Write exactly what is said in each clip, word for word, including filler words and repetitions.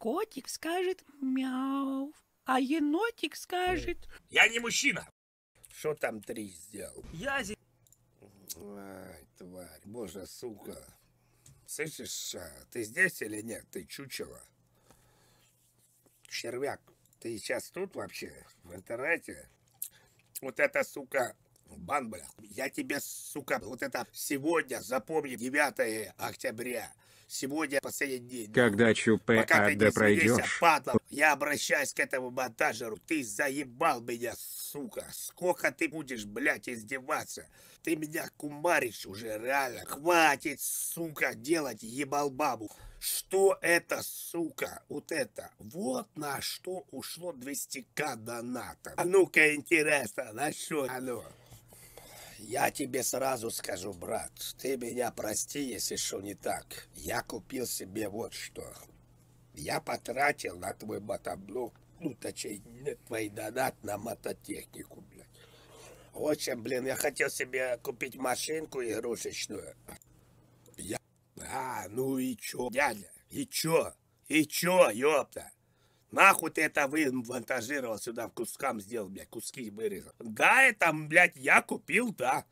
Котик скажет мяу, а енотик скажет... Я не мужчина. Что там три сделал? Я зи... Ай, тварь, боже, сука. Слышишь, ты здесь или нет? Ты чучело. Червяк, ты сейчас тут вообще? В интернете? Вот это, сука, бан, бля. Я тебе, сука, вот это сегодня, запомни, девятое октября. Сегодня последний день. Когда ЧП АД пройдешь. Падла, я обращаюсь к этому монтажеру. Ты заебал меня, сука. Сколько ты будешь, блядь, издеваться? Ты меня кумаришь уже, реально. Хватит, сука, делать ебалбабу. Что это, сука? Вот это. Вот на что ушло двести тысяч донатов. А ну-ка, интересно, на что оно? Я тебе сразу скажу, брат, ты меня прости, если что не так. Я купил себе вот что. Я потратил на твой мотоблок, ну, точнее, на твой донат на мототехнику, блядь. В общем, блин, я хотел себе купить машинку игрушечную. Я... А, ну и чё, дядя? И чё? И чё, ёпта? Нахуй ты это вымонтажировал сюда, в кускам сделал, блядь, куски вырезал. Да, это, блядь, я купил, да.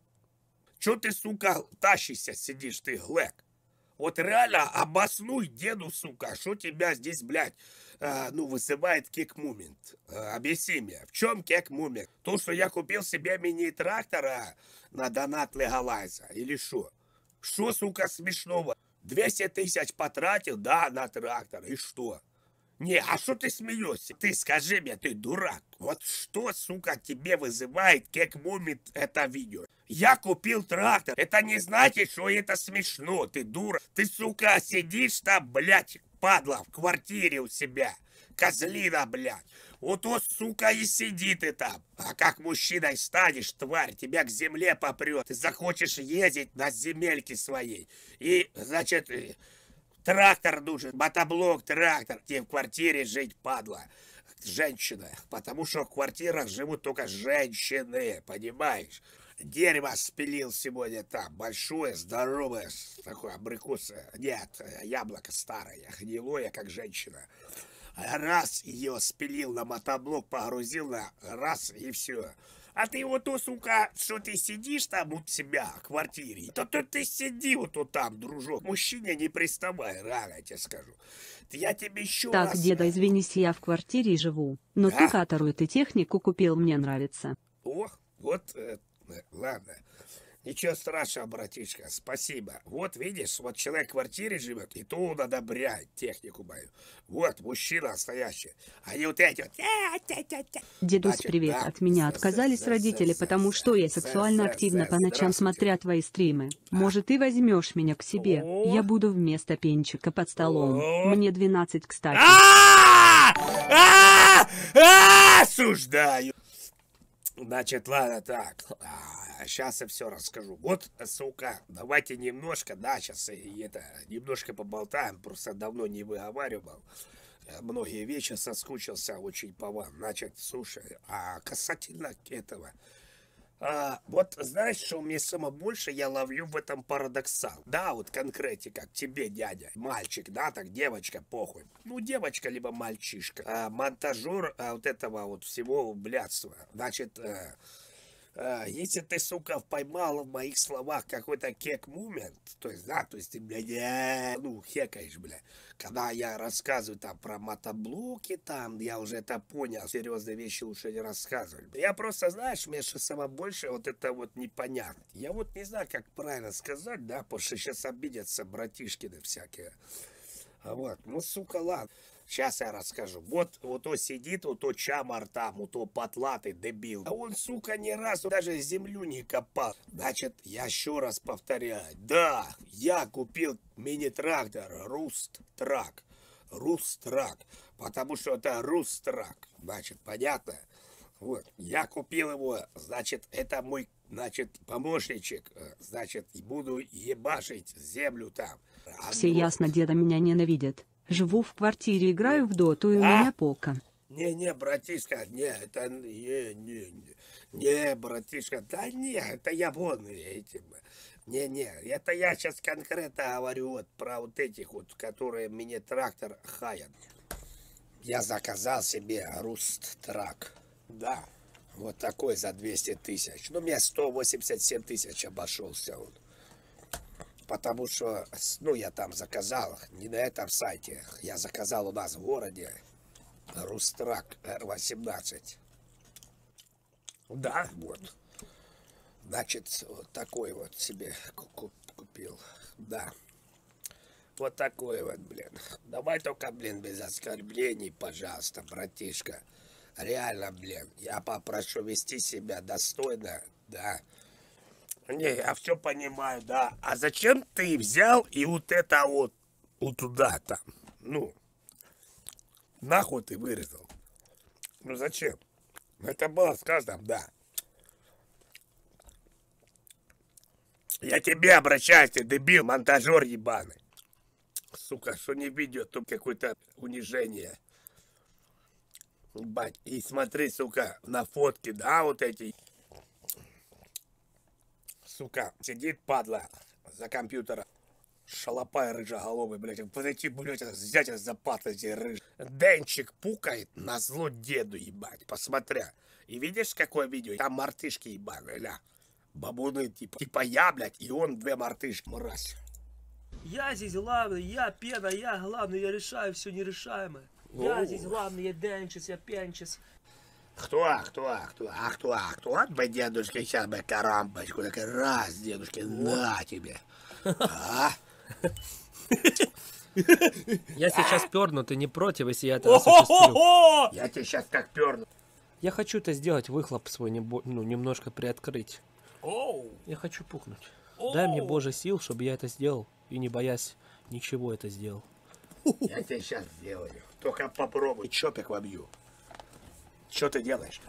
Чё ты, сука, тащишься, сидишь ты, глэк? Вот реально обоснуй деду, сука, что тебя здесь, блядь, э, ну, вызывает кек-мумент. Э, объясни мне, в чем кек-мумент? То, что я купил себе мини-трактора на донат легалайза, или что? Что, сука, смешного? двести тысяч потратил, да, на трактор, и что? Не, а что ты смеешься? Ты скажи мне, ты дурак. Вот что, сука, тебе вызывает кек-мумент это видео? Я купил трактор. Это не значит, что это смешно, ты дура. Ты, сука, сидишь там, блядь, падла, в квартире у себя. Козлина, блядь. Вот он, сука, и сидит и там. А как мужчиной станешь, тварь, тебя к земле попрет. Ты захочешь ездить на земельке своей. И, значит... Трактор нужен, мотоблок, трактор. Тебе в квартире жить, падла. Женщина. Потому что в квартирах живут только женщины, понимаешь? Дерево спилил сегодня там. Большое, здоровое, такое абрикос. Нет, яблоко старое, гнилое, как женщина. Раз ее спилил на мотоблок, погрузил на раз и все. А ты вот, то, сука, что ты сидишь там у себя в квартире, то, то ты сиди вот, вот там, дружок. Мужчине не приставай, рано я тебе скажу. Я тебе еще Так, раз... деда, извинись, я в квартире живу, но да? ты, которую ты технику купил, мне нравится. О, вот, э, ладно. Ничего страшного, братишка, спасибо. Вот видишь, вот человек в квартире живет, и то он одобряет технику мою. Вот, мужчина настоящий. А не вот эти вот... Дедус, Значит, привет, да. от меня отказались родители, потому что я сексуально активна по ночам, смотря твои стримы. Может, ты возьмешь меня к себе? Я буду вместо пенчика под столом. Мне двенадцать, кстати. Осуждаю. Значит, ладно, так. Сейчас я все расскажу. Вот, сука, давайте немножко, да, сейчас и это, немножко поболтаем. Просто давно не выговаривал. Многие вещи соскучился очень по вам. Значит, слушай, а касательно этого... А, вот знаешь, что мне самое больше я ловлю в этом парадоксал. Да, вот конкретика к тебе, дядя. Мальчик, да, так девочка, похуй. Ну, девочка, либо мальчишка. А, монтажер а, вот этого вот всего блядства. Значит, а, а, если ты, сука, поймал в моих словах какой-то кек-момент, то есть, да, то есть ты, блядь, ну, хекаешь, блядь. Когда я рассказываю там про мотоблоки, там, я уже это понял, серьезные вещи лучше не рассказывать. Я просто, знаешь, мне что самое большее, вот это вот непонятно. Я вот не знаю, как правильно сказать, да, потому что сейчас обидятся братишкины всякие. Вот, ну, сука, ладно. Сейчас я расскажу. Вот, вот то сидит, вот то чамар там, вот то потлатый дебил. А он, сука, ни разу даже землю не копал. Значит, я еще раз повторяю. Да, я купил мини-трактор Рустрак. Рустрак. Потому что это Рустрак. Значит, понятно? Вот, я купил его, значит, это мой, значит, помощничек. Значит, буду ебашить землю там. Все ясно, деда меня ненавидят. Живу в квартире, играю в доту, и у меня пока. Не-не, братишка, не, это не, не, не, не, братишка, да не, это я вон этим, Не-не, это я сейчас конкретно говорю вот про вот этих вот, которые мне трактор хаят. Я заказал себе Рустрак. Да, вот такой за двести тысяч. Ну, мне сто восемьдесят семь тысяч обошелся он. Потому что, ну, я там заказал, не на этом сайте. Я заказал у нас в городе Рустрак эр восемнадцать. Да, вот. Значит, вот такой вот себе купил. Да. Вот такой вот, блин. Давай только, блин, без оскорблений, пожалуйста, братишка. Реально, блин, я попрошу вести себя достойно, да. Не, я все понимаю, да. А зачем ты взял и вот это вот, вот туда там, ну, нахуй ты вырезал? Ну зачем? Это было сказано, да. Я тебе обращаюсь, ты дебил, монтажер ебаный. Сука, что не видео, тут какое-то унижение. Бать, и смотри, сука, на фотке, да, вот эти. Сука, сидит падла за компьютером. Шалопай рыжоголовый, блядь. Подойти, блядь, взять за патлы эти рыжие. Денчик пукает на зло деду, ебать, посмотря. И видишь, какое видео? Там мартышки ебаные, ля. Бабуны, типа, типа я, блядь, и он две мартышки, мразь. Я здесь главный, я пена, я главный, я решаю все нерешаемое. Я О. здесь главный, я денчис, я пенчис. Кто, кто, кто, а кто, а кто? Вот бы дедушке сейчас бы карамбочку, так раз, дедушке, на тебе. А? Я сейчас перну, ты не против, если я это осуществлю? Я тебе сейчас как перну. Я хочу это сделать, выхлоп свой небо- ну, немножко приоткрыть. Я хочу пукнуть. Дай мне, Боже, сил, чтобы я это сделал. И не боясь ничего это сделал. Я тебе сейчас сделаю. Только попробуй, чопик вобью. Что ты делаешь?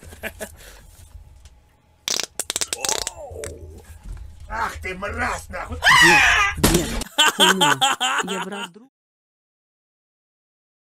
Ах ты мразь, нахуй! Дед, хуйня. Я в раз друг.